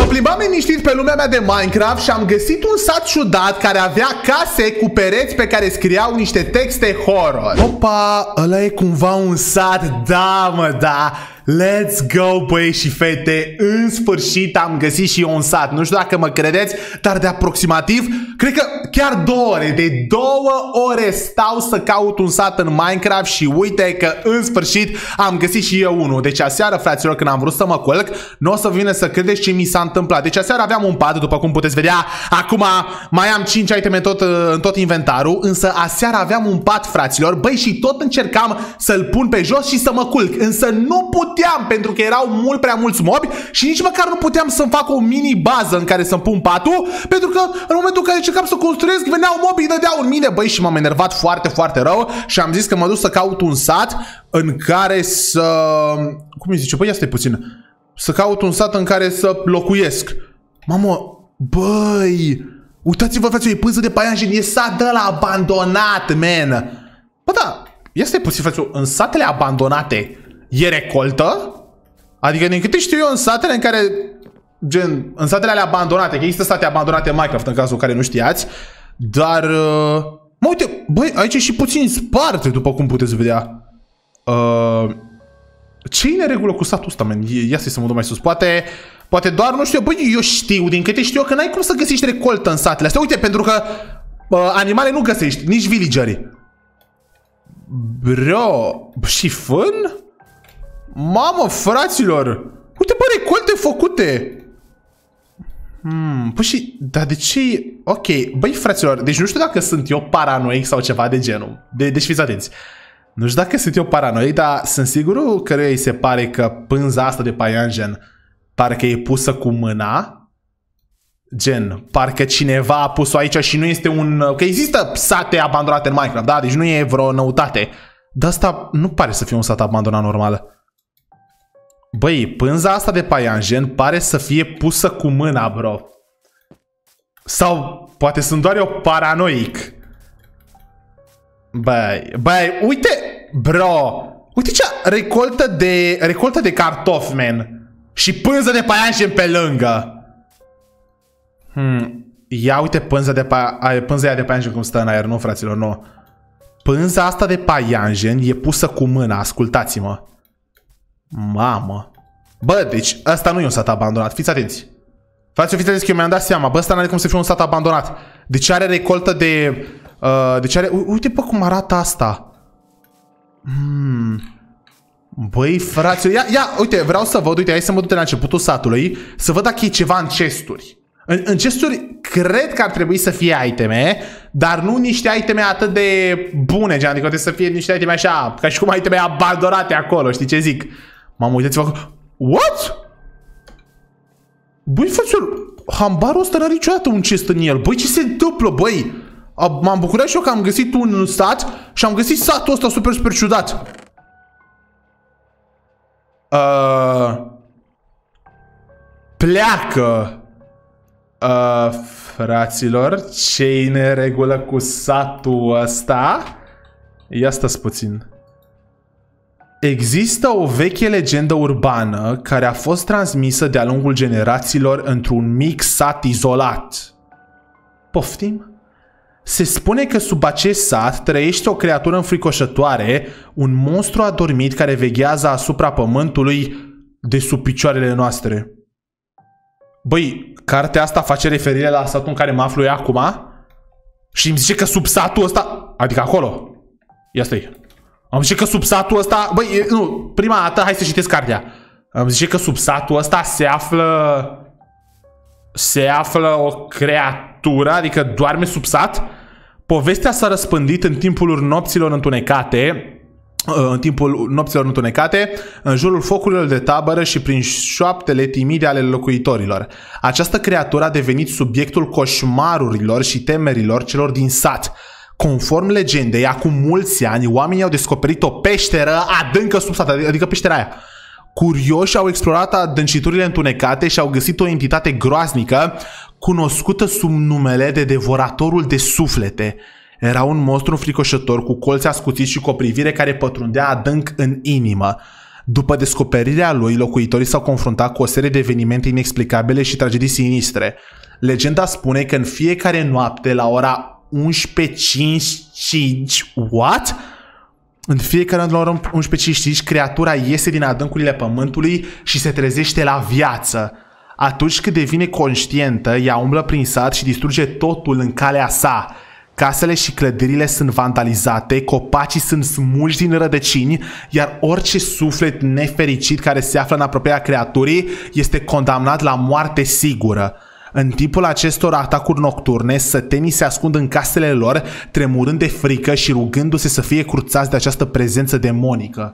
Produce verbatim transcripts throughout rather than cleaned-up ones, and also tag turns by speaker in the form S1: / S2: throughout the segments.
S1: plimbam liniștit pe lumea mea de Minecraft și am găsit un sat ciudat care avea case cu pereți pe care scriau niște texte horror. Opa, ăla e cumva un sat, da mă, da. Let's go, băi și fete, în sfârșit am găsit și eu un sat. Nu știu dacă mă credeți, dar de aproximativ, cred că chiar două ore, de două ore stau să caut un sat în Minecraft și uite că în sfârșit am găsit și eu unul. Deci aseară, fraților, când am vrut să mă culc, nu o să vină să credeți ce mi s-a întâmplat. Deci aseară aveam un pat, după cum puteți vedea, acum mai am cinci iteme în tot, în tot inventarul, însă aseară aveam un pat, fraților, băi, și tot încercam să-l pun pe jos și să mă culc, însă nu puteam pentru că erau mult prea mulți mobi și nici măcar nu puteam să-mi fac o mini bază în care să-mi pun patul, pentru că în momentul în care încercam să construiesc, veneau mobii, dădeau în mine, băi, și m-am enervat foarte, foarte rău și am zis că mă duc să caut un sat în care să... Cum îi zice? Băi, ia stai puțin. Să caut un sat în care să locuiesc. Mamă, băi, uitați-vă, frate, e pânză de paianjen, e sat de ăla abandonat, man. Bă, da, ia stai puțin, frate, în satele abandonate e recoltă? Adică din câte știu eu în satele în care, gen, în satele alea abandonate, că există sate abandonate în Minecraft în cazul în care nu știați, dar, uh, mă uite, băi, aici e și puțin sparte, după cum puteți vedea. Uh, ce e în regulă cu satul ăsta, man? Ia să mă duc mai sus, poate, poate doar, nu știu, băi, eu știu, din câte știu eu, că n-ai cum să găsești recoltă în satele astea, uite, pentru că uh, animale nu găsești, nici villagerii. Bro, și fân? Mamă, fraților! Uite, bă, recolte făcute! Hmm, păi și... Dar de ce... Ok, băi, fraților, deci nu știu dacă sunt eu paranoic sau ceva de genul. De, deci fiți atenți. Nu știu dacă sunt eu paranoic, dar sunt sigur că îi se pare că pânza asta de paianjen parcă e pusă cu mâna. Gen, parcă cineva a pus-o aici și nu este un... Că există sate abandonate în Minecraft, da? Deci nu e vreo noutate. Dar asta nu pare să fie un sat abandonat normal. Băi, pânza asta de paianjen pare să fie pusă cu mâna, bro. Sau poate sunt doar eu paranoic. Băi, băi, uite, bro. Uite ce recoltă de, recoltă de cartofi, man. Și pânză de paianjen pe lângă. Hmm. Ia uite pânza de paianjen, pânza aia de paianjen cum stă în aer, nu, fraților, nu. Pânza asta de paianjen e pusă cu mâna, ascultați-mă. Mamă. Bă, deci ăsta nu e un sat abandonat, fiți atenți. Fraților, fiți atenți că eu mi-am dat seama. Bă, ăsta n-are cum să fie un sat abandonat. Deci are recoltă de... Uh, deci are... Uite, bă, cum arată asta. Hmm. Băi, fraților, ia, ia, uite, vreau să văd, uite, hai să mă duc de la începutul satului, să văd dacă e ceva în chesturi. În, în chesturi cred că ar trebui să fie iteme, dar nu niște iteme atât de bune, gen, adică trebuie să fie niște iteme așa, ca și cum iteme abandonate acolo, știi ce zic? Mamă, uitați-vă. What? Băi, fraților, hambarul ăsta n-are niciodată un chest în el. Băi, ce se întâmplă, băi? M-am bucurat și eu că am găsit un sat și am găsit satul ăsta super, super ciudat. Uh, pleacă. Uh, fraților, ce-i în regulă cu satul ăsta? Ia stați puțin. Există o veche legendă urbană care a fost transmisă de-a lungul generațiilor într-un mic sat izolat. Poftim? Se spune că sub acest sat trăiește o creatură înfricoșătoare, un monstru adormit care veghează asupra pământului de sub picioarele noastre. Băi, cartea asta face referire la satul în care mă aflu eu acum și îmi zice că sub satul ăsta, adică acolo, ia stai. Am zice că sub satul ăsta, băi, nu, prima dată, hai să citesc cartea. Am zice că sub satul ăsta se află, se află o creatură, adică doarme sub sat. Povestea s-a răspândit în timpul nopților întunecate, în timpul nopților întunecate, în jurul focurilor de tabără și prin șoaptele timide ale locuitorilor. Această creatură a devenit subiectul coșmarurilor și temerilor celor din sat. Conform legendei, acum mulți ani, oamenii au descoperit o peșteră adâncă sub sat, adică peștera aia. Curioși au explorat adânciturile întunecate și au găsit o entitate groaznică, cunoscută sub numele de Devoratorul de Suflete. Era un monstru înfricoșător cu colți ascuțiți și cu o privire care pătrundea adânc în inimă. După descoperirea lui, locuitorii s-au confruntat cu o serie de evenimente inexplicabile și tragedii sinistre. Legenda spune că în fiecare noapte, la ora unsprezece cincizeci și cinci, what? În fiecare noapte, la ora unsprezece cincizeci și cinci, creatura iese din adâncurile pământului și se trezește la viață. Atunci când devine conștientă, ea umblă prin sat și distruge totul în calea sa. Casele și clădirile sunt vandalizate, copacii sunt smulși din rădăcini, iar orice suflet nefericit care se află în apropierea creaturii este condamnat la moarte sigură. În timpul acestor atacuri nocturne, sătenii se ascund în casele lor, tremurând de frică și rugându-se să fie cruțați de această prezență demonică.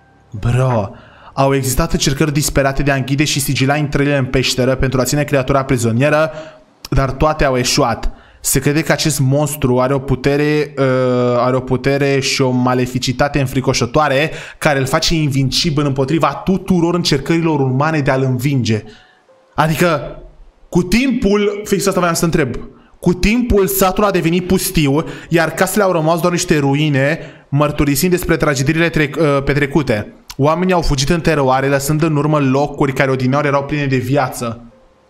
S1: Bro, au existat încercări disperate de a închide și sigila intrările în peșteră pentru a ține creatura prizonieră, dar toate au eșuat. Se crede că acest monstru are o putere, uh, are o putere și o maleficitate înfricoșătoare care îl face invincibil împotriva tuturor încercărilor umane de a-l învinge. Adică, cu timpul, fix asta voiam să întreb, cu timpul satul a devenit pustiu, iar casele au rămas doar niște ruine, mărturisind despre tragediile trec, uh, petrecute. Oamenii au fugit în teroare, lăsând în urmă locuri care odinioară erau pline de viață.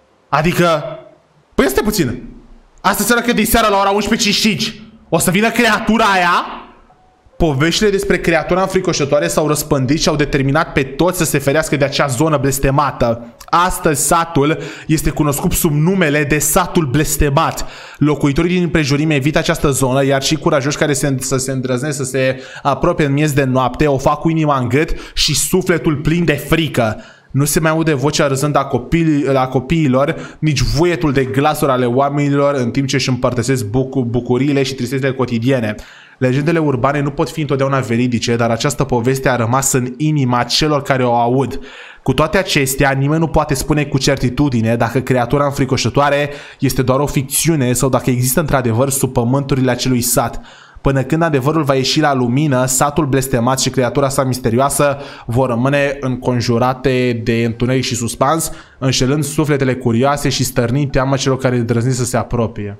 S1: Adică, păi stai puțin. Asta seara că de seara la ora unsprezece cincizeci și cinci o să vină creatura aia? Poveștile despre creatura înfricoșătoare s-au răspândit și au determinat pe toți să se ferească de acea zonă blestemată. Astăzi satul este cunoscut sub numele de satul blestemat. Locuitorii din împrejurime evită această zonă, iar cei curajoși care se, să se îndrăznesc să se apropie în miez de noapte o fac cu inima în gât și sufletul plin de frică. Nu se mai aude vocea râzând a, copii, a copiilor, nici vuietul de glasuri ale oamenilor în timp ce își împărtășesc buc bucuriile și tristețile cotidiene. Legendele urbane nu pot fi întotdeauna veridice, dar această poveste a rămas în inima celor care o aud. Cu toate acestea, nimeni nu poate spune cu certitudine dacă creatura înfricoșătoare este doar o ficțiune sau dacă există într-adevăr sub pământurile acelui sat. Până când adevărul va ieși la lumină, satul blestemat și creatura sa misterioasă vor rămâne înconjurate de întuneric și suspans, înșelând sufletele curioase și stărnind teama celor care îndrăznesc să se apropie.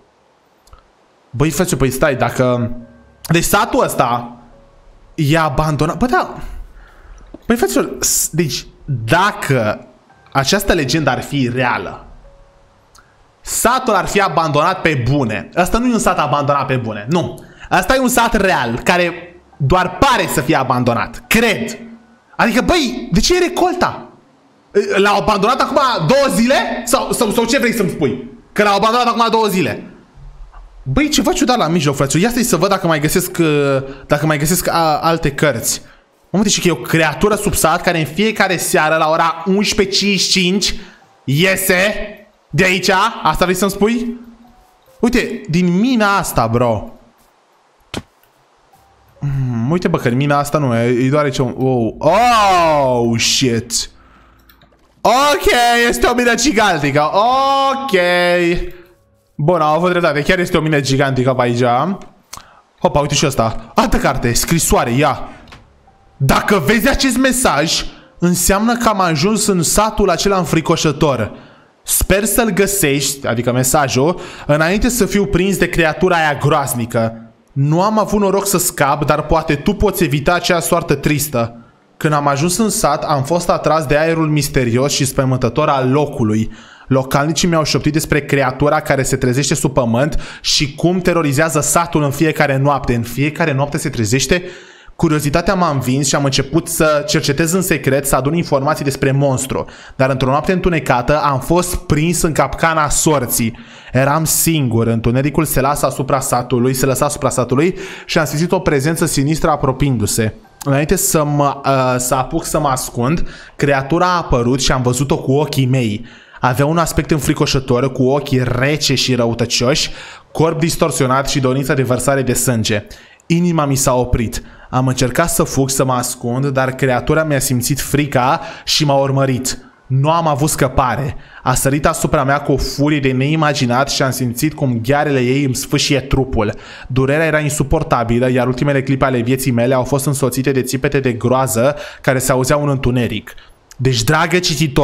S1: Băi, frate, păi stai, dacă... Deci satul ăsta e abandonat... Bă, da... Băi, frate, deci dacă această legendă ar fi reală, satul ar fi abandonat pe bune. Asta nu e un sat abandonat pe bune, nu. Asta e un sat real, care doar pare să fie abandonat. Cred. Adică, băi, de ce e recolta? L-au abandonat acum două zile? Sau, sau, sau ce vrei să-mi spui? Că l-au abandonat acum două zile. Băi, ceva ciudat la mijloc, frate. Ia stai să văd dacă mai găsesc, dacă mai găsesc a, alte cărți. Mă zice că e o creatură sub sat care în fiecare seară la ora unsprezece cincizeci și cinci iese de aici. Asta vrei să-mi spui? Uite, din mina asta, bro. Mm, uite, bă, că mina asta nu e, e doar aici un... Oh, oh, shit. Ok, este o mină gigantică. Ok. Bun, am avut dreptate. Chiar este o mină gigantică pe aici. Hopa, uite și asta. Altă carte, scrisoare, ia. Dacă vezi acest mesaj, înseamnă că am ajuns în satul acela înfricoșător. Sper să-l găsești, adică mesajul, înainte să fiu prins de creatura aia groaznică. Nu am avut noroc să scap, dar poate tu poți evita acea soartă tristă. Când am ajuns în sat, am fost atras de aerul misterios și spăimântător al locului. Localnicii mi-au șoptit despre creatura care se trezește sub pământ și cum terorizează satul în fiecare noapte. În fiecare noapte se trezește? Curiozitatea m-a învins și am început să cercetez în secret, să adun informații despre monstru. Dar într-o noapte întunecată am fost prins în capcana sorții. Eram singur, întunericul se lasă asupra satului, se lăsa asupra satului și am simțit o prezență sinistră apropiindu-se. Înainte să, mă, uh, să apuc să mă ascund, creatura a apărut și am văzut-o cu ochii mei. Avea un aspect înfricoșător, cu ochii rece și răutăcioși, corp distorsionat și dorința de vărsare de sânge. Inima mi s-a oprit. Am încercat să fug, să mă ascund, dar creatura mi-a simțit frica și m-a urmărit. Nu am avut scăpare. A sărit asupra mea cu o furie de neimaginat și am simțit cum ghearele ei îmi sfâșie trupul. Durerea era insuportabilă, iar ultimele clipe ale vieții mele au fost însoțite de țipete de groază care se auzeau în întuneric. Deci, dragă cititor,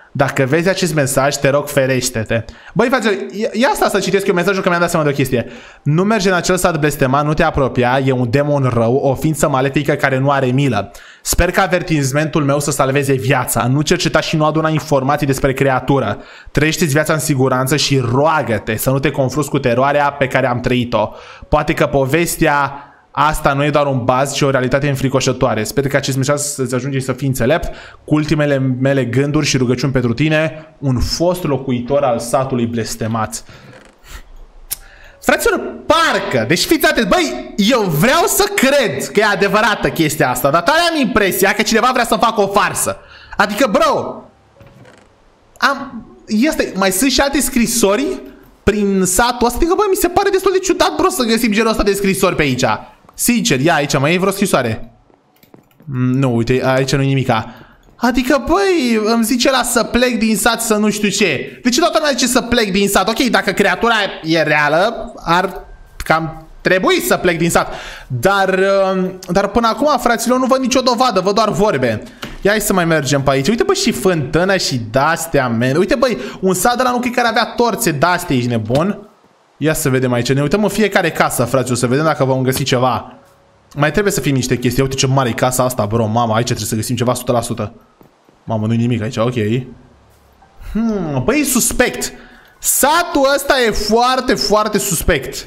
S1: Dacă vezi acest mesaj, te rog, ferește-te. Băi, frate, ia asta să citesc eu mesajul, că mi-am dat seama de o chestie. Nu merge în acel sat blestemat, nu te apropia, e un demon rău, o ființă malefică care nu are milă. Sper că avertizmentul meu să salveze viața. Nu cerceta și nu aduna informații despre creatură. Trăiește-ți viața în siguranță și roagă-te să nu te confrunți cu teroarea pe care am trăit-o. Poate că povestea asta nu e doar un baz, ci o realitate înfricoșătoare. Sper că acest mesaj să-ți ajunge să fii înțelept. Cu ultimele mele gânduri și rugăciuni pentru tine, un fost locuitor al satului blestemat. Fraților, parcă, deci fiți atenți, băi, eu vreau să cred că e adevărată chestia asta, dar tare am impresia că cineva vrea să-mi facă o farsă. Adică, bro, am, este, mai sunt și alte scrisori prin satul ăsta, adică, băi, mi se pare destul de ciudat, bro, să găsim genul ăsta de scrisori pe aici. Sincer, ia aici, mai e vreo scrisoare? Nu, uite, aici nu-i nimica. Adică, băi, îmi zice la să plec din sat să nu știu ce. De ce toată lumea zice să plec din sat? Ok, dacă creatura e reală, ar cam trebui să plec din sat. Dar, dar până acum, fraților, nu văd nicio dovadă, văd doar vorbe. Ia hai să mai mergem pe aici. Uite, bă, și fântână și de-astea, man. Uite, băi, un sat de la nuclei care avea torțe de-astea, ești nebun? Ia să vedem aici. Ne uităm în fiecare casă, fraților, să vedem dacă vom găsi ceva. Mai trebuie să fim niște chestii. Uite ce mare e casa asta, bro, mama, aici trebuie să găsim ceva o sută la sută. Mamă, nu-i nimic aici, ok. Hmm, băi, e suspect. Satul ăsta e foarte, foarte suspect.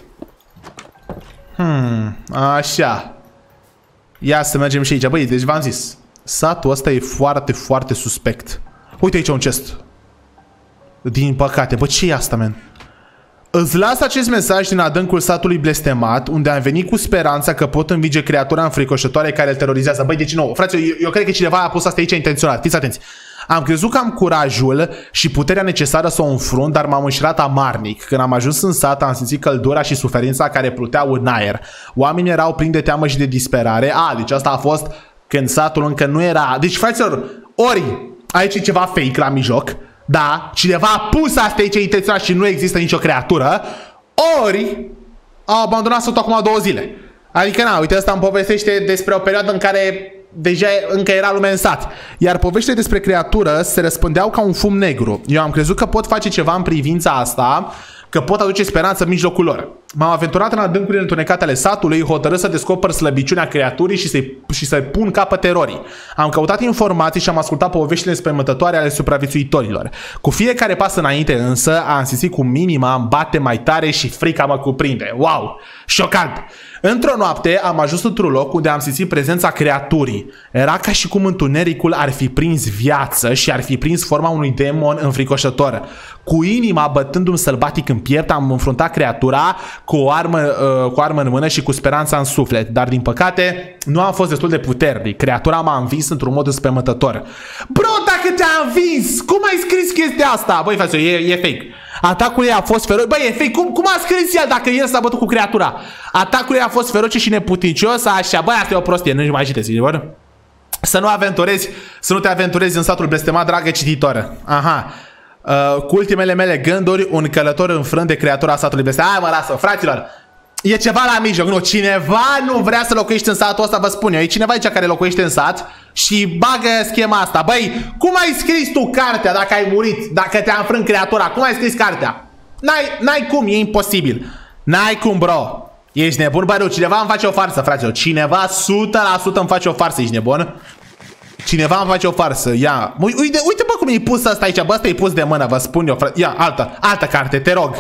S1: Hmm, așa. Ia să mergem și aici. Băi, deci v-am zis, satul ăsta e foarte, foarte suspect. Uite aici un chest. Din păcate, bă, ce e asta, man? Îți las acest mesaj din adâncul satului blestemat, unde am venit cu speranța că pot învinge creatura înfricoșătoare care îl terorizează. Băi, deci nou, frate, eu, eu cred că cineva a pus asta aici intenționat. Fiți atenți. Am crezut că am curajul și puterea necesară să o înfrunt, dar m-am înșirat amarnic. Când am ajuns în sat, am simțit căldura și suferința care pluteau în aer. Oamenii erau plini de teamă și de disperare. A, deci asta a fost când satul încă nu era... Deci, fraților, ori aici e ceva fake la mijloc, da, cineva a pus asta aici intenționat și nu există nicio creatură, ori au abandonat satul acum două zile. Adică, na, uite, ăsta îmi povestește despre o perioadă în care deja încă era lume în sat. Iar poveștile despre creatură se răspândeau ca un fum negru. Eu am crezut că pot face ceva în privința asta, că pot aduce speranță în mijlocul lor. M-am aventurat în adâncurile întunecate ale satului, hotărât să descoper slăbiciunea creaturii și să-i și să pun capăt terorii. Am căutat informații și am ascultat poveștile spăimântătoare ale supraviețuitorilor. Cu fiecare pas înainte însă, am simțit cum minima îmi bate mai tare și frica mă cuprinde. Wow! Șocant! Într-o noapte am ajuns într-un loc unde am simțit prezența creaturii. Era ca și cum întunericul ar fi prins viață și ar fi prins forma unui demon înfricoșător. Cu inima bătându-mi sălbatic în piept, am înfruntat creatura cu o armă, uh, cu o armă în mână și cu speranța în suflet. Dar din păcate nu am fost destul de puternic. Creatura m-a învins într-un mod înspăimântător. Bro, dacă te-a învins, cum ai scris chestia asta? Băi, frate, e, e fake. Atacul ei a fost feroce. Băi, e fake. Cum, cum a scris el dacă el s-a bătut cu creatura? Atacul ei a fost feroce și neputincios. Așa, băi, asta e o prostie. Nu-și mai citeți, bă? Să nu aventurezi, să nu te aventurezi în satul blestemat, dragă cititoră. Aha. Uh, cu ultimele mele gânduri, un călător înfrânt de creatura satului blestemat. Hai, mă, lasă, fraților. E ceva la mijloc. Nu, cineva nu vrea să locuiești în satul ăsta, vă spun eu. E cineva aici care locuiește în sat și bagă schema asta. Băi, cum ai scris tu cartea dacă ai murit, dacă te-a înfrânt creatura? Cum ai scris cartea? N-ai cum, e imposibil. N-ai cum, bro. Ești nebun? Bă, nu, cineva îmi face o farsă, fraților. Cineva o sută la sută îmi face o farsă, ești nebun? Cineva îmi face o farsă, ia. Uite, uite bă cum e pus asta aici, bă, ăsta e pus de mână, vă spun eu, frate. Ia, altă, altă carte, te rog.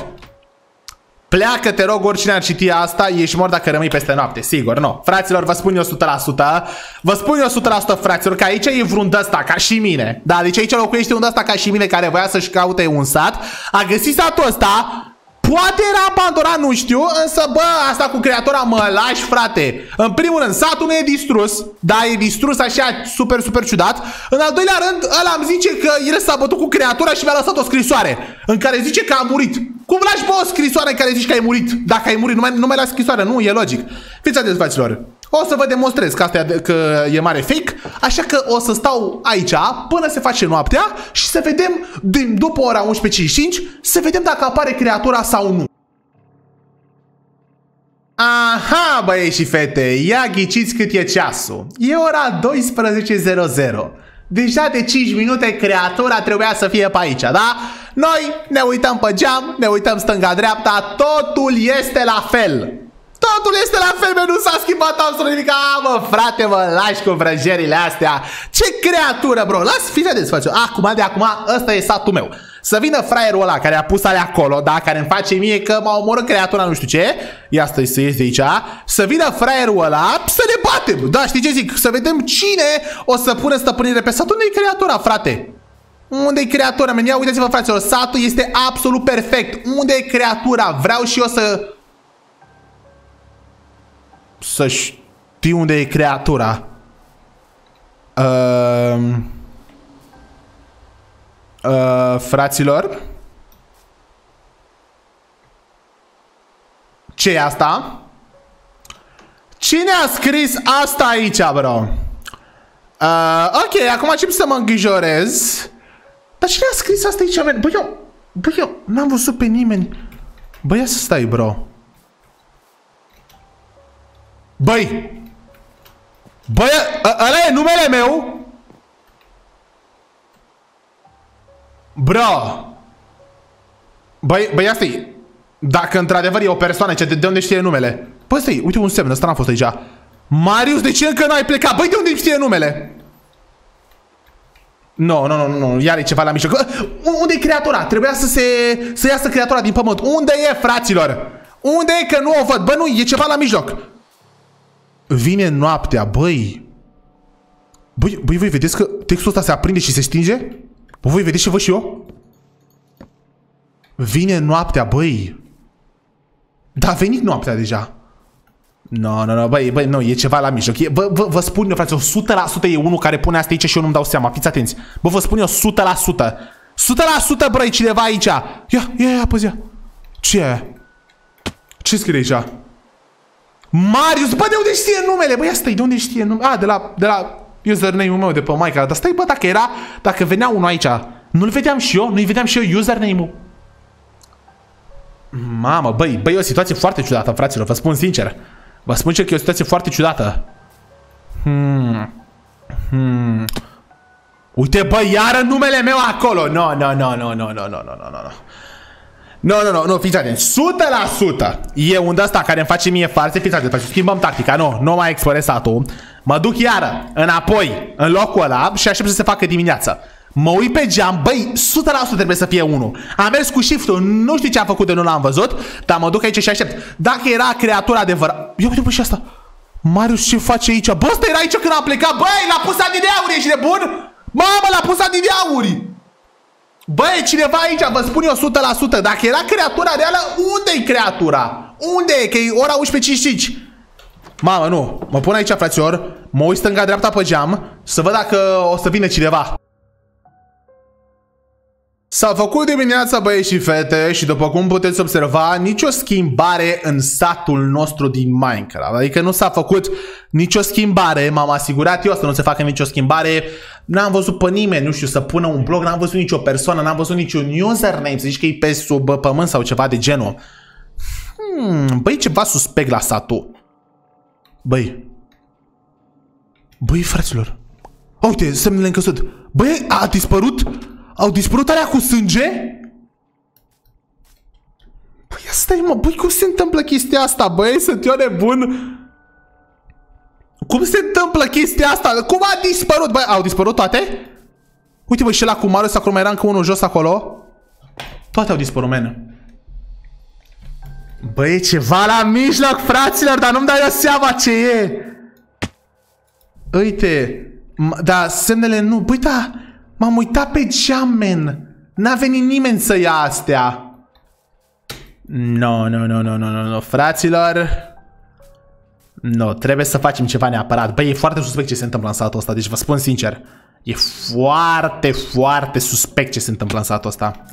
S1: Pleacă, te rog, oricine ar citi asta, ești mort dacă rămâi peste noapte, sigur, nu. Fraților, vă spun eu o sută la sută, vă spun eu o sută la sută, fraților, că aici e vreun ăsta, ca și mine. Da, deci aici locuiește un ăsta ca și mine care voia să-și caute un sat, a găsit satul ăsta. Poate era abandonat, nu știu, însă, bă, asta cu creatura mă lași, frate. În primul rând, satul nu e distrus. Da, e distrus așa, super, super ciudat. În al doilea rând, ăla îmi zice că el s-a bătut cu creatura și mi-a lăsat o scrisoare în care zice că a murit. Cum lași, bă, o scrisoare în care zici că ai murit? Dacă ai murit, nu mai, nu mai lași scrisoare, nu, e logic. Fiți atenți, fraților. O să vă demonstrez că, asta e, că e mare fake, așa că o să stau aici până se face noaptea și să vedem, din, după ora unsprezece cincizeci și cinci, să vedem dacă apare creatura sau nu. Aha, băieți și fete, ia ghiciți cât e ceasul. E ora douăsprezece zero zero. Deja de cinci minute creatura trebuia să fie pe aici, da? Noi ne uităm pe geam, ne uităm stânga-dreapta, totul este la fel. Totul este la fel, nu s-a schimbat absolut nimic. A, mă, frate, mă, lași cu vrăjerile astea. Ce creatură, bro. Las, fiți atenți, face. Acum, de acum, ăsta e satul meu. Să vină fraierul ăla care a pus alea acolo, da, care îmi face mie că m-a omorât creatura nu știu ce. Ia stai să ies de aici. Să vină fraierul ăla, să ne batem. Da, știi ce zic? Să vedem cine o să pună stăpânire pe sat. Unde e creatura, frate? Unde e creatura? Ia uitați-vă, fraților, satul este absolut perfect. Unde e creatura? Vreau și eu să... Să știu unde e creatura. Uh, uh, fraților, ce e asta? Cine a scris asta aici, bro? Uh, ok, acum încep să mă îngrijorez. Dar cine a scris asta aici, man? Băi, eu, băi, eu n-am văzut pe nimeni. Băi, ia să stai, bro. Băi! Băi, ăla e numele meu? Bro! Băi, băi, asta e. Dacă într-adevăr e o persoană, ce, de, de unde știe numele? Băi, stai, uite un semn, ăsta n-a fost aici. Marius, de ce încă n-ai plecat? Băi, de unde știe numele? Nu, nu, nu, nu, iar e ceva la mijloc. Unde e creatura? Trebuia să se... să iasă creatura din pământ. Unde e, fraților? Unde e, că nu o văd? Bă, nu, e ceva la mijloc. Vine noaptea, băi. Băi, băi, voi vedeți că textul ăsta se aprinde și se stinge? Bă, voi vedeți ce văd și eu? Vine noaptea, băi. Da, a venit noaptea deja. No, no, no, băi, băi, nu, e ceva la mijloc. E, bă, vă, vă spun eu, frate, o sută la sută e unul care pune asta aici și eu nu-mi dau seama. Fiți atenți. Bă, vă spun eu, o sută la sută. o sută la sută, bă, e cineva aici. Ia, ia, ia, ia, păzi, ia. Ce e aia? Ce scrie aici? Marius, bă, de unde știe numele? Băi, asta e, de unde știe numele? A, de la, de la username-ul meu de pe Minecraft. Dar stai, bă, dacă era, dacă venea unul aici, nu-l vedeam și eu? Nu-i vedeam și eu username-ul? Mamă, băi, băi, e o situație foarte ciudată, fraților, vă spun sincer. Vă spun că e o situație foarte ciudată. Hmm. Hmm. Uite, bă, iară numele meu acolo. No, no, no, no, no, no, no, no, no, no. Nu, nu, nu, nu, fiți atenți, o sută la sută e unde ăsta care îmi face mie farse, fiți atenți, schimbăm tactica, nu, nu mai explorez satul. Mă duc iară, înapoi, în locul ăla și aștept să se facă dimineața. Mă uit pe geam, băi, o sută la sută trebuie să fie unul. Am mers cu shift-ul, nu știu ce am făcut de nu l-am văzut, dar mă duc aici și aștept. Dacă era creatura adevărată... Ia uite, bă, și asta. Marius, ce face aici? Bă, ăsta era aici când am plecat, băi, l-a pus adineauri, ești nebun? Mamă, l-a pus adineauri. Băi, cineva aici, vă spun eu o sută la sută. Dacă era creatura reală, unde-i creatura? Unde e? Că e ora unsprezece cincizeci și cinci. Mamă, nu. Mă pun aici, fraților. Mă uit stânga-dreapta pe geam să văd dacă o să vină cineva. S-a făcut dimineața, băieți și fete, și după cum puteți observa, nicio schimbare în satul nostru din Minecraft. Adică nu s-a făcut nicio schimbare, m-am asigurat eu să nu se facă nicio schimbare. N-am văzut pe nimeni, nu știu, să pună un blog, n-am văzut nicio persoană, n-am văzut niciun username, să zici că e pe sub pământ sau ceva de genul. Hmm, băi, ceva suspect la satul. Băi. Băi, fraților. Uite, semnele în căsut. Băi, a dispărut? Au dispărut alea cu sânge? Băi, stai, mă, băi, cum se întâmplă chestia asta, băi? Sunt eu nebun? Cum se întâmplă chestia asta? Cum a dispărut? Băi, au dispărut toate? Uite, băi, și ăla cu Marius, acolo mai era încă unul jos acolo. Toate au dispărut, men. Băi, e ceva la mijloc, fraților, dar nu-mi dau eu seama ce e. Uite, da, semnele nu, băi, da. M-am uitat pe geam, men. N-a venit nimeni să ia astea. No, no, no, no, no, no, no, fraților. No, trebuie să facem ceva neapărat. Băi, e foarte suspect ce se întâmplă în satul ăsta. Deci vă spun sincer, e foarte, foarte suspect ce se întâmplă în satul ăsta.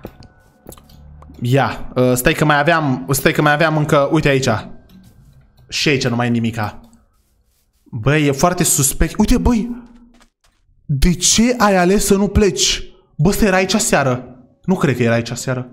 S1: Ia, uh, stai că mai aveam, stai că mai aveam încă, uite aici. Și aici nu mai e nimica. Băi, e foarte suspect. Uite, băi, de ce ai ales să nu pleci? Bă, ăsta era aici seară. Nu cred că era aici seară.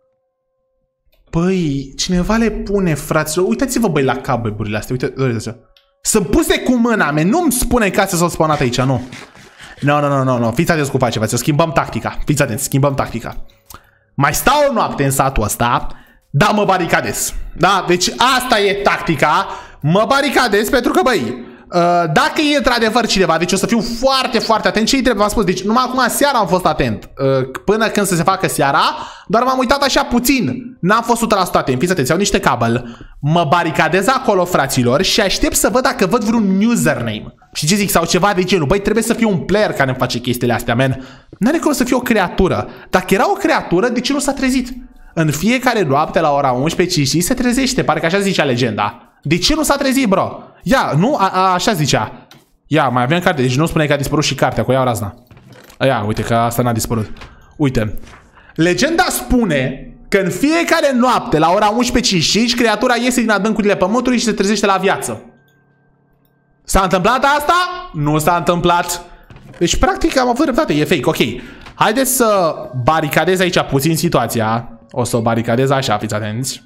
S1: Băi, cineva le pune, fraților. Uitați-vă, băi, la cablurile astea. Uite, uite. Sunt puse cu mâna, man. Nu-mi spune că astea s-au spawnat aici, nu. Nu, nu, nu, nu, nu. Fiți atenți cu faceți. Să schimbăm tactica. Fiți atenți, schimbăm tactica. Mai stau o noapte în satul ăsta, dar mă baricadez. Da? Deci asta e tactica. Mă baricadez pentru că, băi, dacă e într-adevăr cineva, deci o să fiu foarte, foarte atent. Ce-i trebuie, v-am spus, deci numai acum seara am fost atent. Până când să se facă seara, doar m-am uitat așa puțin. N-am fost o sută la sută atent. Fiți atenți, iau niște cabel. Mă baricadez acolo, fraților, și aștept să văd dacă văd vreun username. Și ce zic, sau ceva de genul. Băi, trebuie să fie un player care îmi face chestiile astea, man. N-are cum să fie o creatură. Dacă era o creatură, de ce nu s-a trezit? În fiecare noapte la ora unsprezece și se trezește, parcă așa zicea legenda. De ce nu s-a trezit, bro? Ia, nu, a, a, așa zicea. Ia, mai aveam carte, deci nu spune că a dispărut și cartea, cu iau razna. Ia, uite că asta n-a dispărut. Uite. Legenda spune că în fiecare noapte, la ora unsprezece și cinci, creatura iese din adâncurile pământului și se trezește la viață. S-a întâmplat asta? Nu s-a întâmplat. Deci, practic, am avut dreptate, e fake, ok. Haideți să baricadez aici puțin situația. O să o baricadez așa, fiți atenți.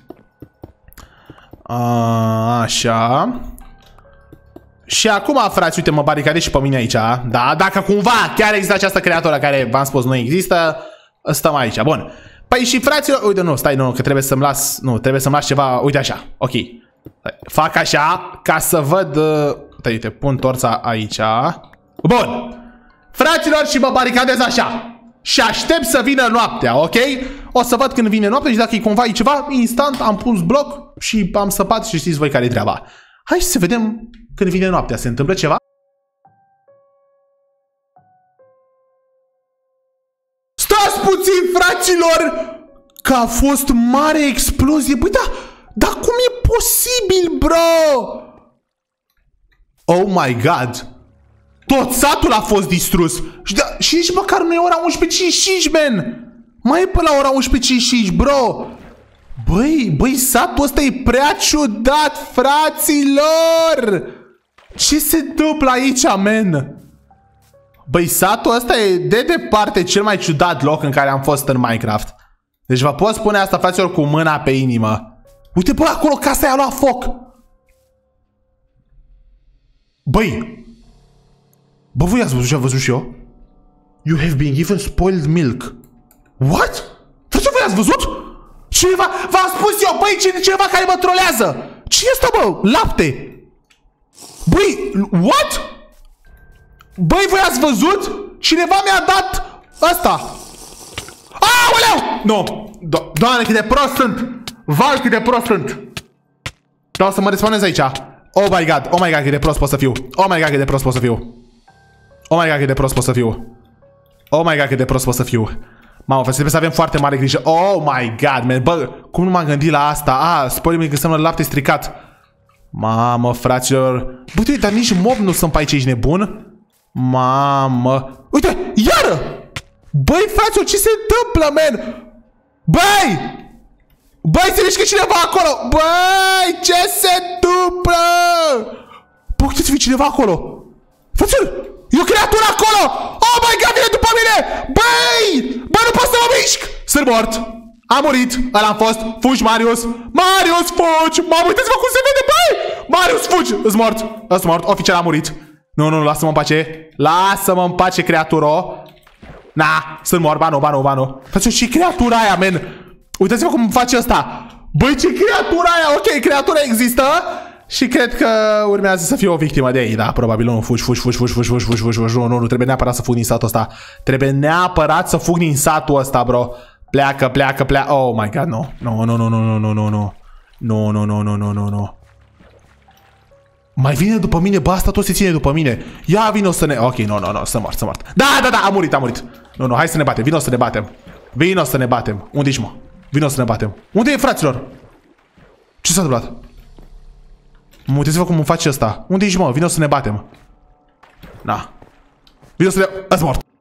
S1: A, așa. Și acum, frați, uite, mă baricadez și pe mine aici. Da, dacă cumva chiar există această creatură care, v-am spus, nu există, stăm aici, bun. Păi și fraților, uite, nu, stai, nu, că trebuie să-mi las, nu, trebuie să-mi las ceva, uite așa, ok. Fac așa, ca să văd, uite, uite, pun torța aici. Bun. Fraților, și mă baricadez așa. Și aștept să vină noaptea, ok? O să văd când vine noaptea și dacă e cumva e ceva, instant am pus bloc și am săpat și știți voi care e treaba. Hai să vedem când vine noaptea. Se întâmplă ceva? Stați puțin, fraților! Că a fost mare explozie. Băi, da, dar cum e posibil, bro? Oh my god! Tot satul a fost distrus. Și, da, și nici măcar nu e ora unsprezece cincizeci și cinci, man. Mai e până la ora unsprezece cincizeci și cinci, bro. Băi, băi, satul ăsta e prea ciudat, fraților. Ce se întâmplă aici, man? Băi, satul ăsta e de departe cel mai ciudat loc în care am fost în Minecraft. Deci vă pot spune asta, fraților, cu mâna pe inimă. Uite, bă, acolo casa i-a luat foc. Băi. Bă, voi ați văzut ce am văzut și eu? You have been given spoiled milk. What? Frate, voi ați văzut? Cineva, v-am spus eu, băi, cineva care mă trolează. Cine este, bă? Lapte. Băi, what? Băi, voi ați văzut? Cineva mi-a dat asta. Aoleu! Nu, do doamne, cât de prost sunt. Val, cât de prost sunt. Vreau să mă respawnez aici. Oh my god, oh my god, cât de prost pot să fiu. Oh my god, cât de prost pot să fiu. Oh my god, cât de prost pot să fiu. Oh my god, cât de prost pot să fiu. Mamă, frate, trebuie să avem foarte mare grijă. Oh my god, man. Bă, cum nu m-am gândit la asta? Ah, spoiler-mi că înseamnă lapte stricat. Mamă, fraților. Bă, uite, dar nici mob nu sunt pe aici, ești nebun? Mamă. Uite, iară! Băi, fraților, ce se întâmplă, man? Băi! Băi, se mișcă cineva acolo! Băi, ce se întâmplă? Bă, uite-ți cineva acolo! Fraților! E o creatură acolo! Oh my god, vine după mine! Băi! Bă, nu pot să mă mișc! Sunt mort! Am murit! Ăla am fost! Fugi, Marius! Marius, fugi! Mamă, uitați-vă cum se vede, băi! Marius, fugi! Îs mort! Îs mort! Oficial am murit! Nu, nu, lasă-mă în pace! Lasă-mă în pace, creatură! Na, sunt mort! Ba nu, ba nu, ba nu! Faceți și creatura aia, men! Uitați-vă cum face ăsta! Băi, ce creatura aia! Ok, creatura există! Și cred că urmează să fie o victimă de ei, da, probabil, nu, fugi, fugi, fugi, fugi, fugi, fugi, fugi, fugi, fugi, nu, nu, nu, trebuie neapărat să fug din satul ăsta. Trebuie neapărat să fug din satul ăsta, bro. Pleacă, pleacă, pleacă, oh my god, nu, nu, nu, nu, nu, nu, nu, nu, nu, nu, nu, nu, nu, nu, nu. Mai vine după mine, bă, asta tot se ține după mine. Ia, vino să ne, ok, nu, nu, nu, să mort, să mort. Da, da, da, am murit, am murit. Nu, nu, hai să ne batem, vino să ne batem. Vino să ne batem. Unde ești, mă? Vino să ne batem. Unde e, fraților? Ce s-a întâmplat? Mă, uitați-vă cum îmi face ăsta. Unde ești, mă? Vino să ne batem. Na. Vino să ne... Ați mort.